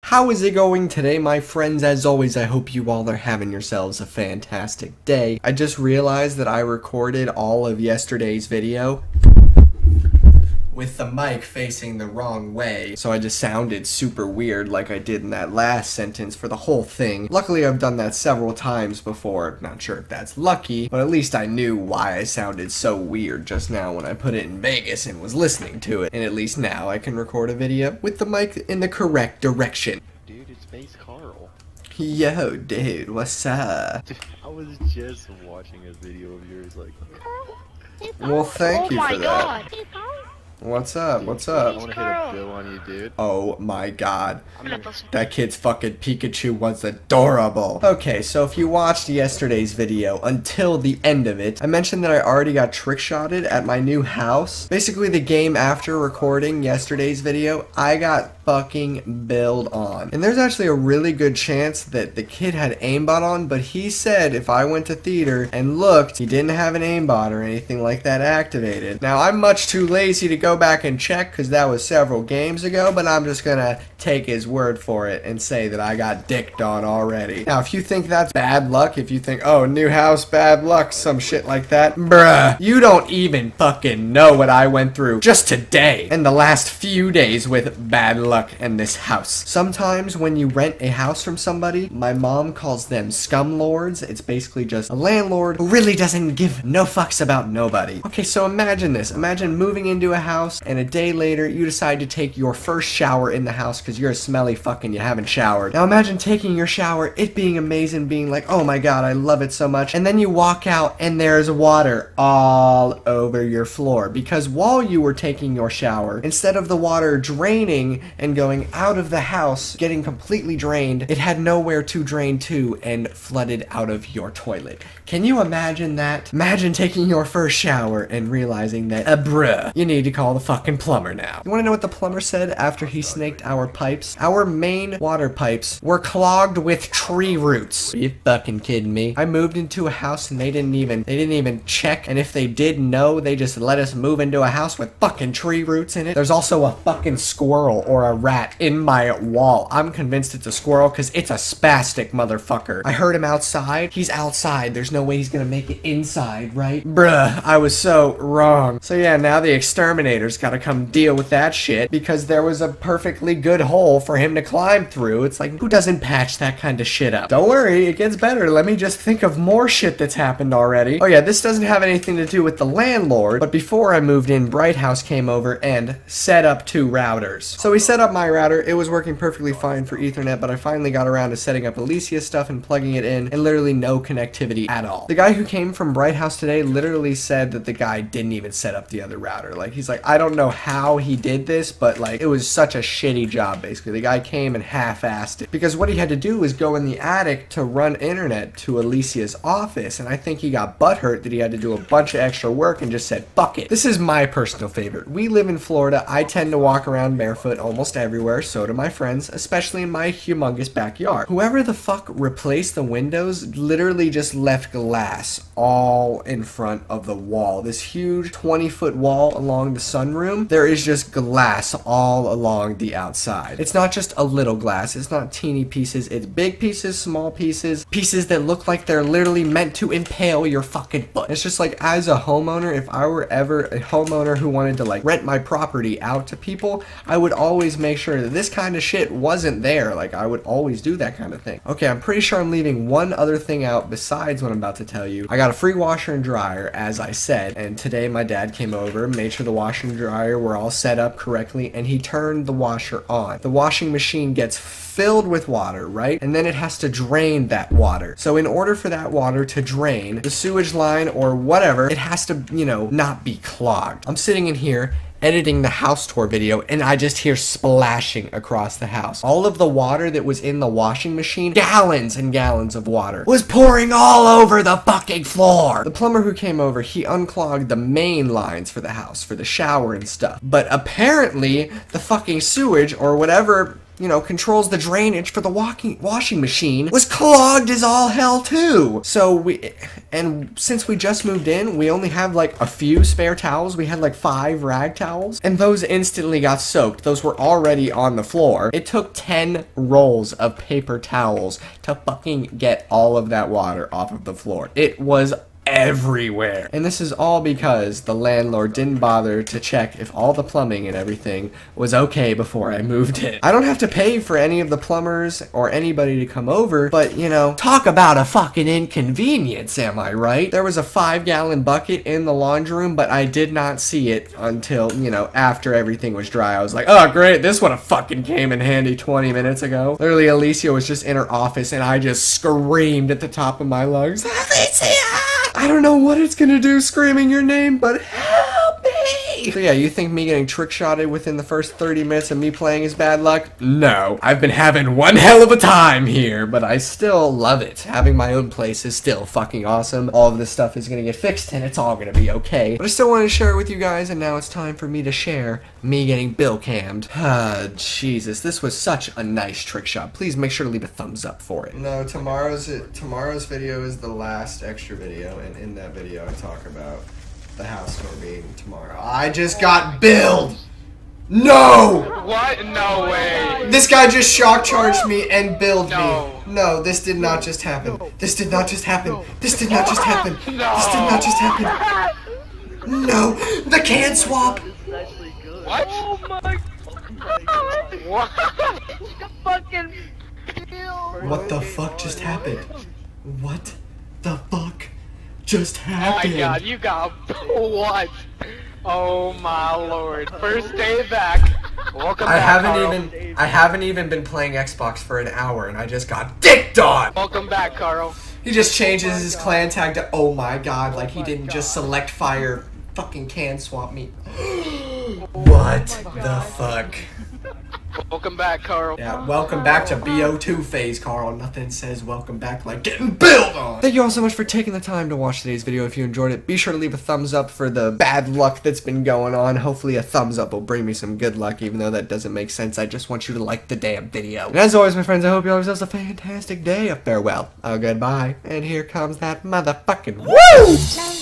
How is it going today, my friends? As always, I hope you all are having yourselves a fantastic day. I just realized that I recorded all of yesterday's video with the mic facing the wrong way, so I just sounded super weird like I did in that last sentence for the whole thing. Luckily, I've done that several times before. Not sure if that's lucky, but at least I knew why I sounded so weird just now when I put it in Vegas and was listening to it. And at least now I can record a video with the mic in the correct direction. Dude, it's Base Carl. Yo, dude, what's up? Dude, I was just watching a video of yours, like... Well, thank you for that. God. What's up? What's I up? want to hit a bill on you, dude. Oh my god. I'm gonna post it. That kid's fucking Pikachu was adorable. Okay, so if you watched yesterday's video until the end of it, I mentioned that I already got trick-shotted at my new house. Basically, the game after recording yesterday's video, I got fucking billed on. And there's actually a really good chance that the kid had aimbot on, but he said if I went to theater and looked, he didn't have an aimbot or anything like that activated. Now, I'm much too lazy to go back and check because that was several games ago, but I'm just gonna take his word for it and say that I got dicked on already. Now, if you think that's bad luck, if you think, oh, new house, bad luck, some shit like that, bruh, you don't even fucking know what I went through just today and the last few days with bad luck in this house. Sometimes when you rent a house from somebody, my mom calls them scumlords. It's basically just a landlord who really doesn't give no fucks about nobody. Okay, so imagine this. Imagine moving into a house and a day later you decide to take your first shower in the house because you're a smelly fucking you haven't showered. Now imagine taking your shower, it being amazing, being like, oh my god, I love it so much, and then you walk out and there's water all over your floor because while you were taking your shower, instead of the water draining and going out of the house, getting completely drained, it had nowhere to drain to and flooded out of your toilet. Can you imagine that? Imagine taking your first shower and realizing that, bruh, you need to call the fucking plumber now. You wanna know what the plumber said after he snaked our pipes? Our main water pipes were clogged with tree roots. Are you fucking kidding me? I moved into a house and they didn't even check, and if they did know, they just let us move into a house with fucking tree roots in it. There's also a fucking squirrel or a rat in my wall. I'm convinced it's a squirrel because it's a spastic motherfucker. I heard him outside. He's outside. There's no way he's gonna make it inside, right? Bruh, I was so wrong. So yeah, now the exterminator's gotta come deal with that shit because there was a perfectly good hole for him to climb through. It's like, who doesn't patch that kind of shit up? Don't worry, it gets better. Let me just think of more shit that's happened already. Oh yeah, this doesn't have anything to do with the landlord, but before I moved in, Bright House came over and set up 2 routers. So he set up my router. It was working perfectly fine for Ethernet, but I finally got around to setting up Alicia stuff and plugging it in, and literally no connectivity at all. The guy who came from Bright House today literally said that the guy didn't even set up the other router. Like, he's like, I don't know how he did this, but like, it was such a shitty job, basically. The guy came and half-assed it, because what he had to do was go in the attic to run internet to Alicia's office, and I think he got butthurt that he had to do a bunch of extra work and just said, fuck it. This is my personal favorite. We live in Florida. I tend to walk around barefoot almost everywhere, so do my friends, especially in my humongous backyard. Whoever the fuck replaced the windows literally just left glass all in front of the wall. This huge 20-foot wall along the sunroom, there is just glass all along the outside. It's not just a little glass, it's not teeny pieces, it's big pieces, small pieces, pieces that look like they're literally meant to impale your fucking foot. It's just like, as a homeowner, if I were ever a homeowner who wanted to like rent my property out to people, I would always make sure that this kind of shit wasn't there. Like, I would always do that kind of thing. Okay, I'm pretty sure I'm leaving one other thing out besides what I'm about to tell you. I got a free washer and dryer, as I said, and today my dad came over, made sure the washer and dryer were all set up correctly, and he turned the washer on. The washing machine gets filled with water, right? And then it has to drain that water. So in order for that water to drain, the sewage line or whatever, it has to, you know, not be clogged. I'm sitting in here editing the house tour video and I just hear splashing across the house. All of the water that was in the washing machine, gallons and gallons of water, was pouring all over the fucking floor. The plumber who came over, he unclogged the main lines for the house, for the shower and stuff. But apparently the fucking sewage or whatever you know, controls the drainage for the washing machine was clogged as all hell too. So since we just moved in, we only have like a few spare towels. We had like 5 rag towels, and those instantly got soaked. Those were already on the floor. It took 10 rolls of paper towels to fucking get all of that water off of the floor. It was everywhere. And this is all because the landlord didn't bother to check if all the plumbing and everything was okay before I moved in. I don't have to pay for any of the plumbers or anybody to come over, but you know, talk about a fucking inconvenience, am I right? There was a 5-gallon bucket in the laundry room, but I did not see it until, you know, after everything was dry. I was like, oh great, this would have fucking came in handy 20 minutes ago. Literally, Alicia was just in her office and I just screamed at the top of my lungs, Alicia! I don't know what it's gonna do screaming your name, but help me! So yeah, you think me getting trick-shotted within the first 30 minutes of me playing is bad luck? No. I've been having one hell of a time here, but I still love it. Having my own place is still fucking awesome. All of this stuff is gonna get fixed and it's all gonna be okay. But I still wanted to share it with you guys, and now it's time for me to share me getting bill cammed. Ah, Jesus, this was such a nice trick shot. Please make sure to leave a thumbs up for it. No, tomorrow's video is the last extra video, and in that video I talk about the house tour being tomorrow. I just got billed! No! What? No way. This guy just shock charged me and billed me. No, this did not just happen. This did not just happen. This did not just happen. This did not just happen. No! The can swap! What? Oh my god! What? Fucking What the fuck just happened? What the fuck just happened? Oh my god, you got what? Oh my lord. First day back. Welcome back, Carl. I haven't even been playing Xbox for an hour and I just got dicked on! Welcome back, Carl. He just changes his clan tag to oh my god, like he didn't just select fire, fucking can swap me. What the fuck? Welcome back, Carl. Yeah, welcome back to BO2 phase, Carl. Nothing says welcome back like getting built on. Thank you all so much for taking the time to watch today's video. If you enjoyed it, be sure to leave a thumbs up for the bad luck that's been going on. Hopefully a thumbs up will bring me some good luck, even though that doesn't make sense. I just want you to like the damn video. And as always, my friends, I hope you all have yourselves a fantastic day. A farewell, a goodbye, and here comes that motherfucking woo!